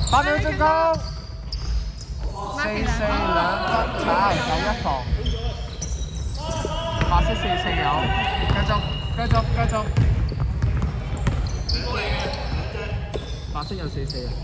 8秒進攻，4-42分炒9-1防，白色4-4有，繼續，白色有4-4啊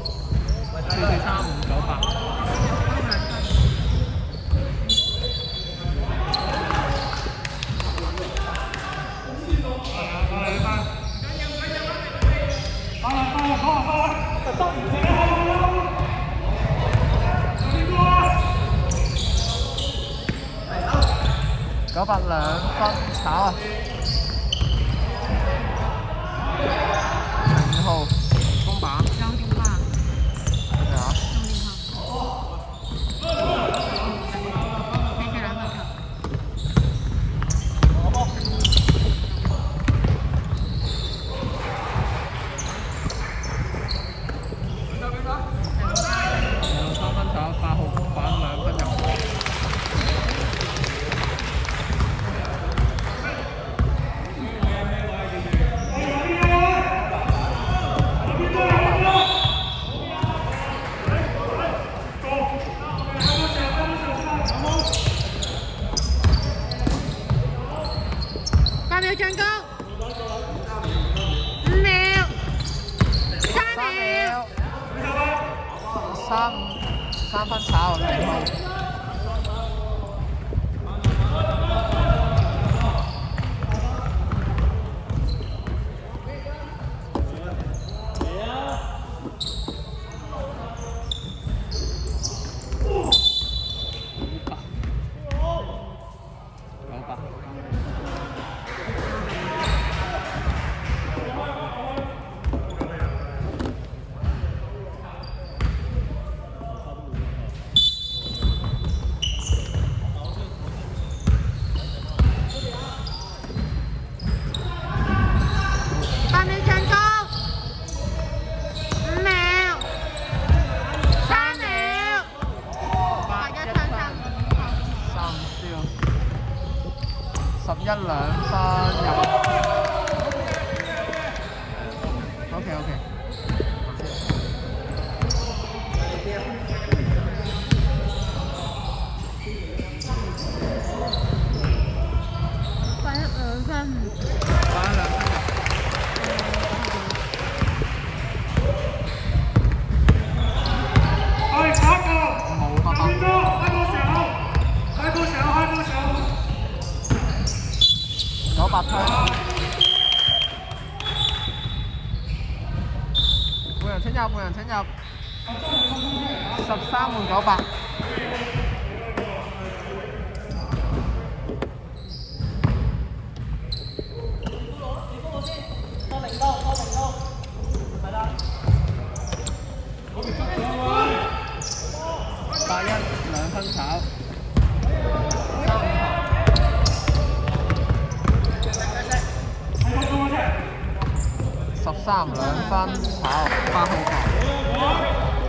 ，4-4-3-5-9-8。9-8 2分炒啊！0號公板，2電話。咩啊？3分炒，8號公板2分入。 8秒進攻，5秒，3秒 ，3分炒0號。11 2分入。OK。 8-1 2分。 9-8推，半人請入，13換9-8。8-1 2分炒。13 2分炒8號球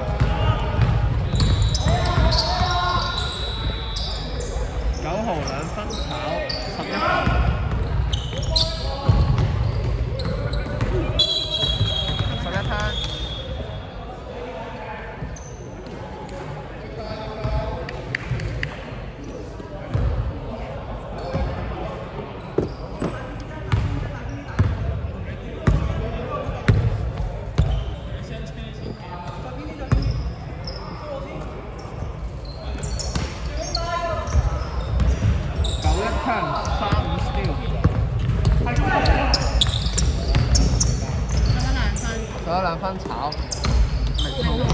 ，9號2分炒11球，11攤。3-5 steal，仲有2分炒，0號。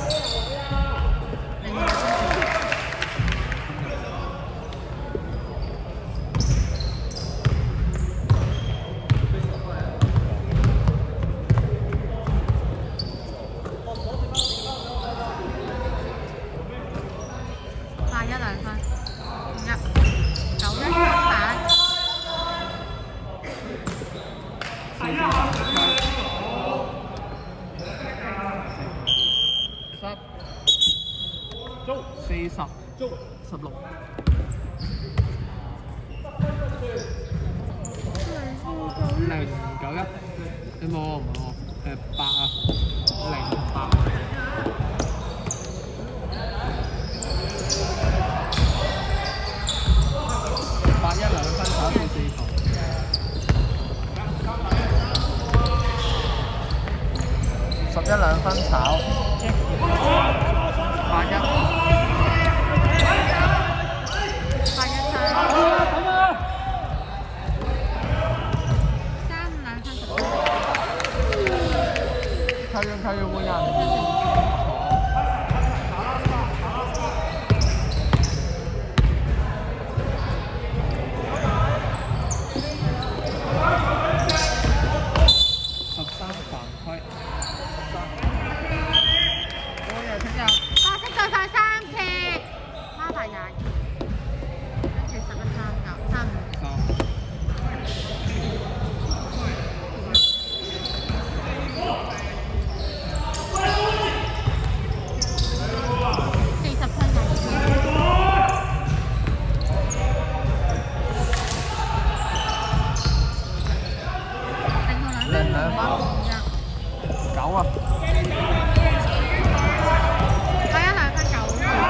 8-1 2分，9-1反。40 16。091，你冇啊？唔係我，8啊，08。 2分炒。 8-1。 扣完換人。13犯規。 花式對快3次，孖牌22，跟住11-3-9-3-5。 9啊！ 8-1 2分9。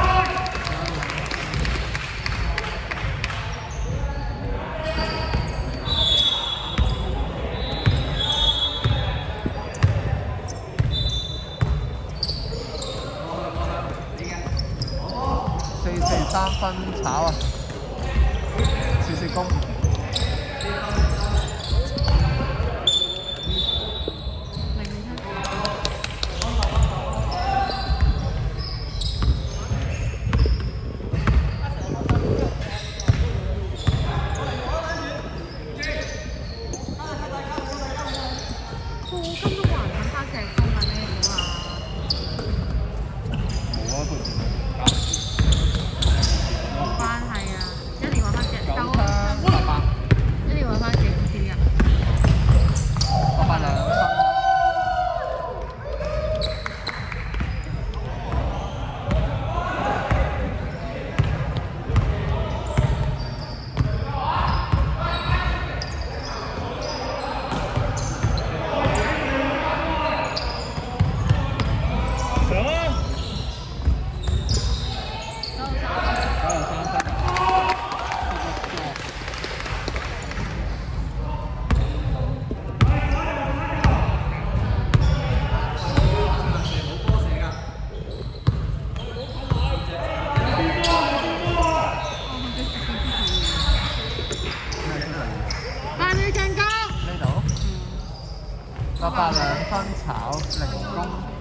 4-4 3分炒啊！4-4攻。8-2分炒0攻。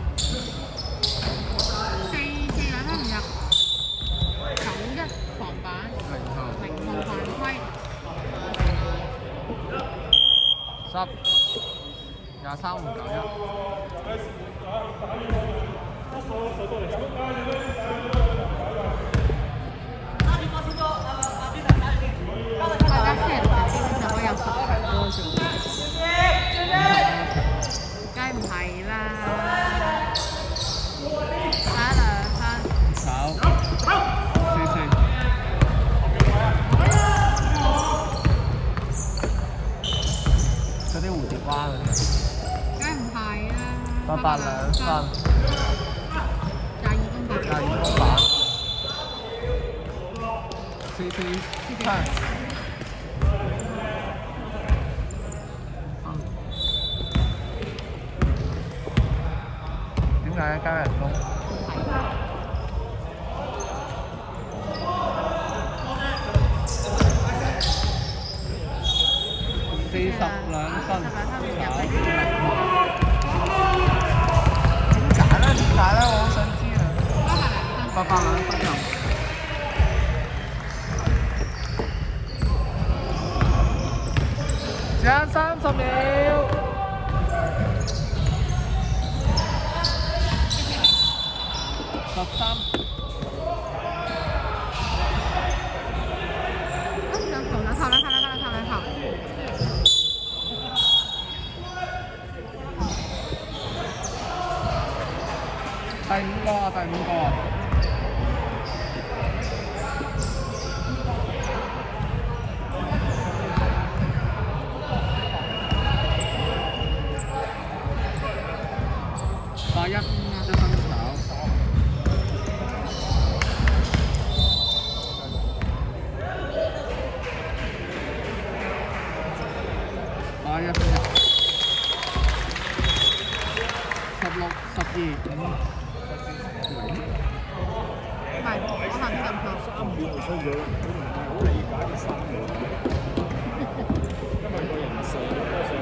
4-4 2分唔入。9-1防板。0號犯規。 10 23換91。 梗唔係啦，打2分。 炒4-4。嗰啲蝴蝶蛙嗰啲。 梗唔係啦。 8-2分。 22攻板。 22攻板。4-4 turn。點解加人工？42分炒。點解咧？我好想知啊！8-2分又。剩30秒。13。第5個啊！第5個啊！8-1 1分炒。8-1分入。16 係，我行得咁錯。 3秒就出咗，佢唔係好理解嘅3秒，因為個人數多數。